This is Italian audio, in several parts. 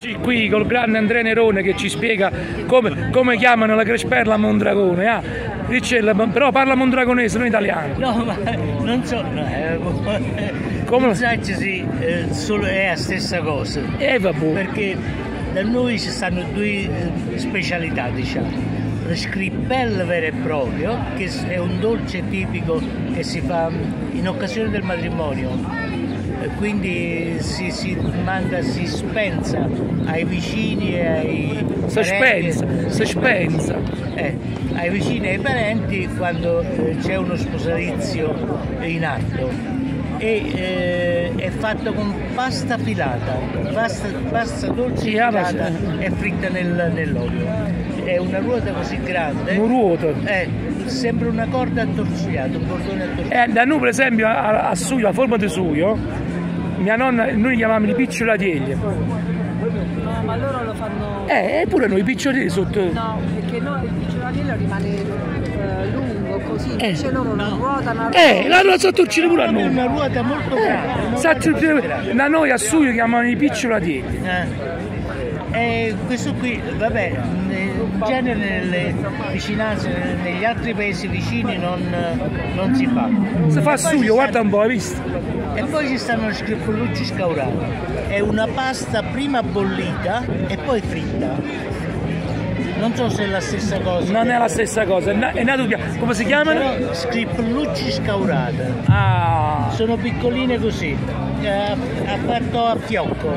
Qui col grande Andrea Nerone che ci spiega come chiamano la cresperla a Mondragone. Però parla mondragonese, non italiano. No, ma non so, no, come lo sai, solo è la stessa cosa. Vabbè. Perché da noi ci stanno due specialità, diciamo. Lo scrippello vero e proprio, che è un dolce tipico che si fa in occasione del matrimonio. Quindi si spensa ai vicini e ai parenti, ai vicini e ai parenti quando c'è uno sposalizio in atto, e è fatto con pasta filata, pasta dolce filata e fritta nell'olio. È una ruota così grande, sembra una corda attorcigliata, un cordone attorcigliato. Da noi per esempio a sugo, a forma di sugo, mia nonna, noi li chiamiamo i picciolatielli. No, ma loro lo fanno... Eppure noi i picciolatielli sotto... No, perché noi il picciolatiello rimane lungo così, invece loro lo ruotano... la ruota sottorciglia pure a noi. È una ruota molto grande. Da noi a sugo chiamano i picciolatielli. Questo qui, vabbè, in genere nelle vicinanze, negli altri paesi vicini non si fa. Si fa sugo, guarda un po', hai visto? E poi ci stanno gli scrippollucci scaurati. È una pasta prima bollita e poi fritta. Non so se è la stessa cosa. Non è la stessa cosa, come si chiamano? Però scrippollucci scaurati. Sono piccoline così, fatto a fiocco.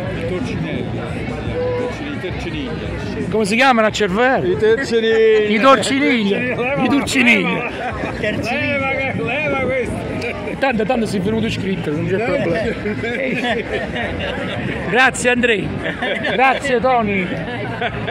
Come si chiamano a cervello? I terzinini. I torcinigli. I torcinigli. Leva questo. Tanto si è venuto scritto, non c'è problema. Grazie Andrea. Grazie Tony.